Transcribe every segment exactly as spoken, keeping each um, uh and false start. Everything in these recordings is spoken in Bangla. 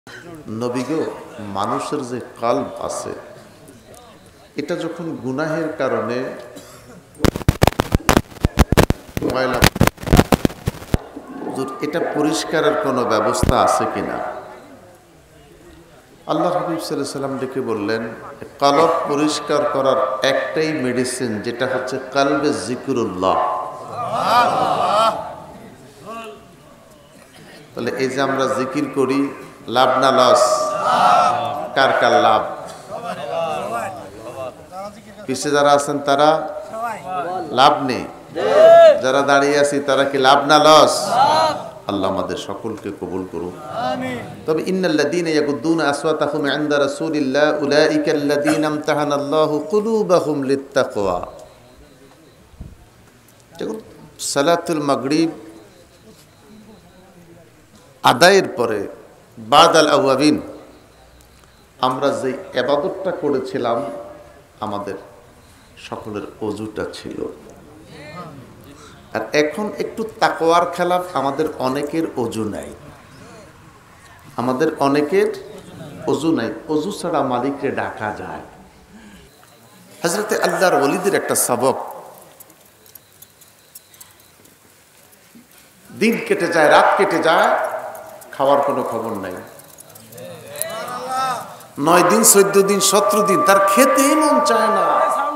নবীগো, মানুষের যে কলব আছে এটা যখন গুনাহের কারণে ময়লা, এটা পরিষ্কারের কোনো ব্যবস্থা আছে কিনা? আল্লাহ হাবিব সাল্লাল্লাহু আলাইহি ওয়াসাল্লাম ডেকে বললেন, কলব পরিষ্কার করার একটাই মেডিসিন, যেটা হচ্ছে কলবে জিকিরুল্লাহ। তাহলে এই যে আমরা জিকির করি, লাভ না লস? কার কার লাভ? পিছে যারা আছেন তারা লাভ নেই, যারা দাঁড়িয়ে আছি তারা কি লাভ না লস? আল্লাহ আমাদের সকলকে কবুল করুন। তবে ইন্নাল্লাযীনা ইয়াগুদ্দুনা আসওয়াতাহুম ইনদা রাসূলিল্লাহ উলাইকাল্লাযীনা ইমতাহানাল্লাহু কুলুবাহুম লিত্তাকওয়া। দেখুন, সালাতুল মাগরিব আদায়ের পরে বাদাল আওয়াবিন আমরা যে ইবাদতটা করেছিলাম, আমাদের সকলের ওযুটা ছিল। আর এখন একটু তাকওয়ার খেলাফ, আমাদের অনেকের ওযু নাই, আমাদের অনেকের ওযু নাই। ওযু ছাড়া মালিককে ডাকা যায়? হযরতে আল্লাহর ওলিদের একটা সবক, দিন কেটে যায়, রাত কেটে যায়, খাওয়ার কোনো খবর নাই। নয় দিন, চোদ্দ দিন, সতেরো দিন তার খেতেই মন চায় না,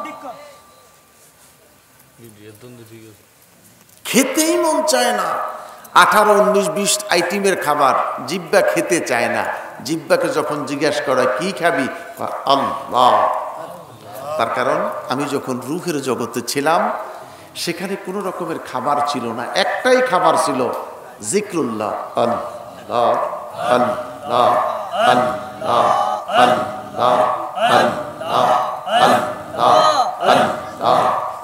খেতেই মন চায় না। আঠারো উনিশ বিশ আইটেমের খাবার, জিব্বা খেতে চায় না। জিব্বাকে যখন জিজ্ঞাসা করা কি খাবি, আল্লাহ। তার কারণ আমি যখন রূহের জগতে ছিলাম, সেখানে কোনো রকমের খাবার ছিল না, একটাই খাবার ছিল, জিক্রুল্লাহ। আল্লাহ আল্লাহ আল্লাহ আল্লাহ আল্লাহ আল্লাহ আল্লাহ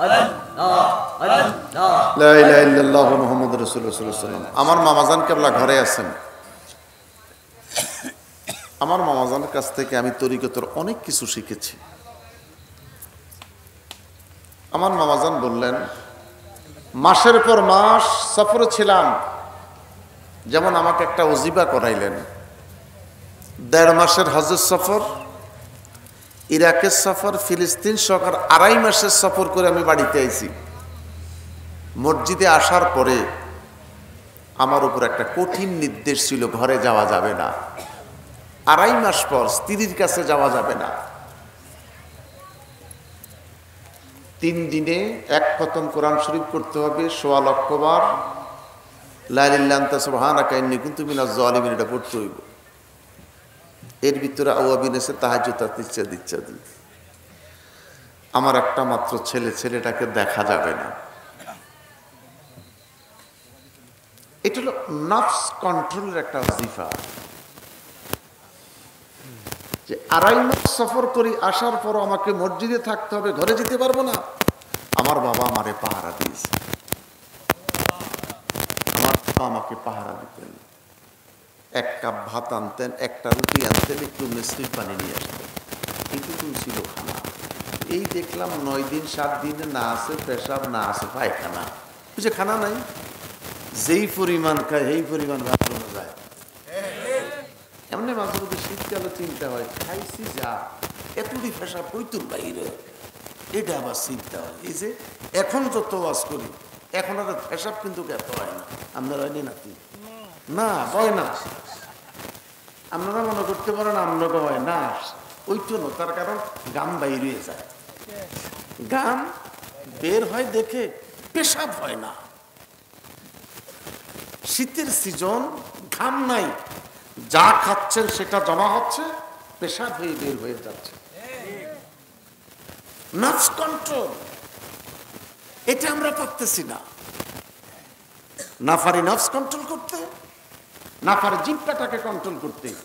লা ইলাহা ইল্লাল্লাহ মুহাম্মাদুর রাসূলুল্লাহ সাল্লাল্লাহু আলাইহি ওয়াসাল্লাম। আমার মামাজান কেবলা ঘরে আছেন। আমার মামাজানের কাছ থেকে আমি তরিকতের অনেক কিছু শিখেছি। আমার মামাজান বললেন, মাসের পর মাস সফরে ছিলাম, যেমন আমাকে একটা ওজিবা করাইলেন। দেড় মাসের হজের সফর, ইরাকের সফর, ফিলিস্তিন সরকার আড়াই মাসের সফর করে আমি বাড়িতে আইছি। মসজিদে আসার পরে আমার উপর একটা কঠিন নির্দেশ ছিল, ঘরে যাওয়া যাবে না। আড়াই মাস পর স্ত্রীর কাছে যাওয়া যাবে না। তিন দিনে এক খতম কোরআন শরীফ করতে হবে, সোয়া লক্ষ বার লা ইলাহা ইল্লা আনতা সুবহানাকা ইন্নী কুনতু মিনাজ জালিমিন, এটা পড়তে হইব। এর ভিতরে আওয়াবিন এসে তাহাজ্জুদ ইচ্ছা দিচ্ছা দি। আমার একটা মাত্র ছেলে, ছেলেটাকে দেখা যাবে না। এটা হলো নফস কন্ট্রোলের একটা ওজিফা, যে আড়াই মাস সফর করি, আসার পর আমাকে মসজিদে থাকতে হবে, ঘরে যেতে পারবো না। আমার বাবা আমারে পাহারা দিয়েছে, আমার বাবা আমাকে পাহারা দিতেন। এক কাপ ভাত আনতেন, একটা রুটি আনতেন, একটু মিষ্টির পানি নিয়ে আসতেন, এইটুকু ছিল খানা। এই দেখলাম নয় দিন সাত দিনে না আছে পেশাব, না আছে পায়খানা, বুঝে খানা নাই। যেই পরিমাণ খায় সেই পরিমাণ বাথরুমে যায়। এমনি মাঝে মধ্যে শীতকালে চিন্তা হয়, খাইছি যা, এতটি পেশাব কইতুর বাইরে, এটা আবার চিন্তা হয়। এই যে এখন যত ওয়াজ করি, এখন আর পেশাব কিন্তু এত হয় না। আপনারা হয়নি নাকি? না, হয় না। আপনারা মনে করতে পারেন আমরা হয় না, ওই জন্য, তার কারণ গাম বাইরে যায়, গাম বের হয় দেখে পেশাব হয় না। শীতের সিজন, ঘাম নাই, যা খাচ্ছেন সেটা জমা হচ্ছে, পেশাব হয়ে বের হয়ে যাচ্ছে। নফস কন্ট্রোল, এটা আমরা পারতেছি না। না পারি নফস কন্ট্রোল করতে, না পারি জিহ্বাটাকে কন্ট্রোল করতে।